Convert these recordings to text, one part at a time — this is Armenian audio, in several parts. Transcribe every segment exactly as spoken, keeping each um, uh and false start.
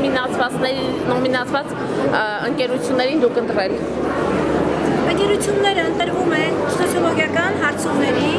նոմինացված ընկերություններին դուք ընտրել։ Ընկերությունները ընտրվում են սոցիոլոգիական հարցումների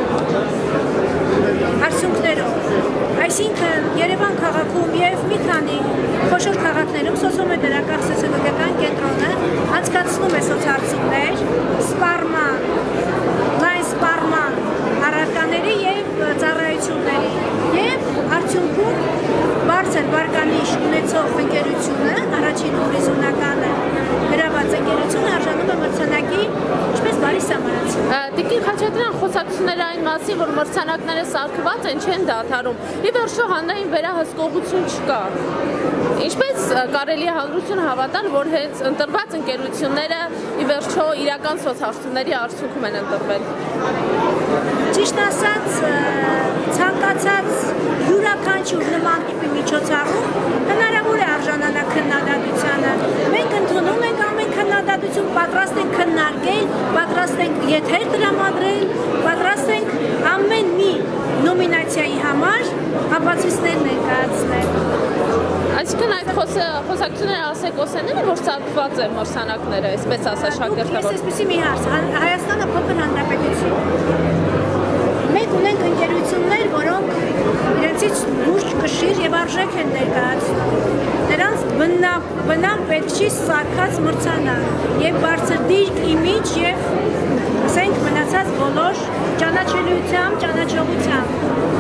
արդյունքներով, այսինքն Երևան քաղաքում և մի քանի խոշոր քաղաքներում սոցիոմետրական սոցիոլոգիական կենտրոնը անցկացնում է սոցհարցումներ, սպառման, լայն սպառման առարկաների և ծառայությունների և արդյունքում բարձր վարկանիշ ունեցող ընկերությունը, առաջին հորիզոնականը գրաված ընկերությունը արժանում է մրցանակի, ինչպես բարի սահմանացի։ Տիկին Խաչատրյան, խոսակցությունները այն մասին, որ մրցանակները սարքված են, չեն դադարում։ Ի վերջո հանրային վերահսկողություն չկա։ Ինչպես կարելի է հանրությունը հավատալ, որ հենց ընտրված ընկերությունները ի վերջո իրական սոցհարցումների արդյունքում են ընտրվել։ Ճիշտ ասած, ցանկացած յուրաքանչյուր նման տիպի միջոցառում հնարավոր է արժանանալ քննադատությանը։ Մենք ընդունում ենք ամեն քննադատություն, պատրաստ ենք քննարկել, պատրաստ ենք եթեր տրամադրել, պատրաստ ենք ամեն մի նոմինացիայի համար ապացույցներ ներկայացնել։ Այսինքն այդ խոսակցությունները ասեկոսեն են, որ սարքված են մրցանակները, այսպես ասած շակերտավոր։ Ես այսպեսի մի հարց, Հայաստանը փոքր հանրապետություն։ Մենք ունենք ընկերություններ, որոնք իրենցից լուրջ կշիռ և արժեք են ներկայացնում։ Նրանց բնավ պետք չի սարքած մրցանակ և բարձրդիր իմիջ և ասենք մնացած բոլոր ճանաչելիությամբ, ճանաչողությամբ։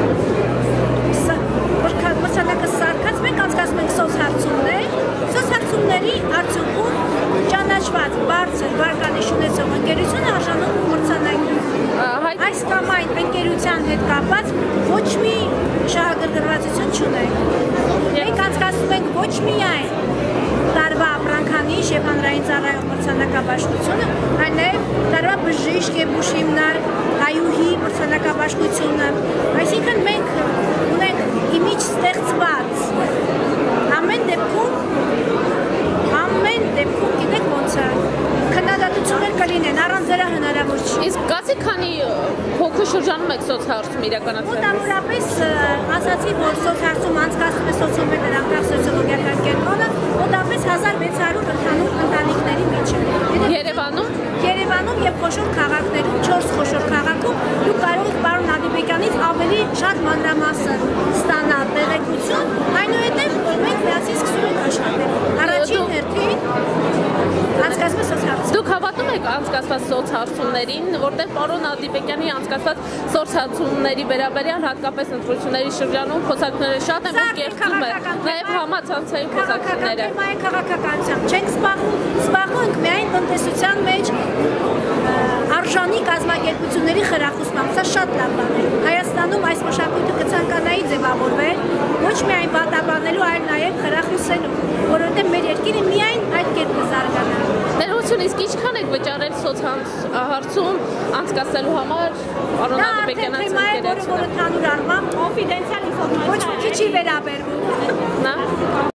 Մրցանակը սարքած մենք անցկացնում ենք սոցհարցումներ, սոցհարցումների արդյունքում ճանաչված բարձր վարկանիշ ունեցող ընկերությունը արժանում է մրցանակի։ Այս կամ այն ընկերության հետ կապված ոչ մի շահագրգռվածություն չունենք։ Մենք անցկացնում ենք ոչ միայն տարվա ապրանքանիշ և հանրային ծառայող մրցանակաբաշխությունը, այլ նաև տարվա բժիշկ և բուժհիմնար հայուհի մրցանակաբաշխությունը։ Այսինքն մենք ունենք իմիջ ստեղծված ամեն դեպքում, ամեն դեպքում գիտեք ոնց է, քննադատություններ կլինեն, առանց դրա հնարավոր չի։ Իսկ գացի քանի փոքր շրջանում եք սոցհարցում իրականացրել։ Մոտավորապես ասացի, որ սոցհարցում անցկացնում է սոցիոմետրական սոցիոլոգիական կենտրոնը, մոտավորապես հազար վեց հարյուր ընդհանուր ընտանիքների միջև։ Երևանում։ Երևանում և խոշոր քաղաքներում, չորս խոշոր քաղաքում դուք կարող եք պարոն Ադիբեկանից ավելի շատ մանրամասն ստանալ տեղեկություն, այնուհետև որ մենք միասին սկսում ենք աշխատել։ Առաջին հերթին անցկացված սոցհարցում։ Դուք հավատում եք անցկացված սոցհարցումներին, որտեղ պարոն Ադիբեկյանի անցկացված սոցհարցումների վերաբերյալ հատկապես ընտրությունների շրջանում խոսակցությունները շատ են, որ կերտում են նաև համացանցային խոսակցությունները։ Թեմայի քաղաքականությամբ չենք զբաղվում, զբաղվում ենք միայն տնտեսության մեջ արժանի կազմակերպությունների խրախուսմամբ, սա շատ լավ բան է։ Հայաստանում այս մշակույթը կցանկանայի ձևավորվել ոչ միայն վատաբանելու, այլ նաև խրախուսելու, որովհետև մեր երկիրը միայն այդ կերպ կզարգանա։ Ներողություն, իսկ ինչքան եք վճարել սոցհարցում անցկացնելու համար պարոն Ադիբեկյանից ընկերությունը։ Դա թեմա է, որը ընդհանուր առմամբ կոնֆիդենցիալ ինֆորմացիա է։ Ոչ ոքի չի վերաբերվում։ Նա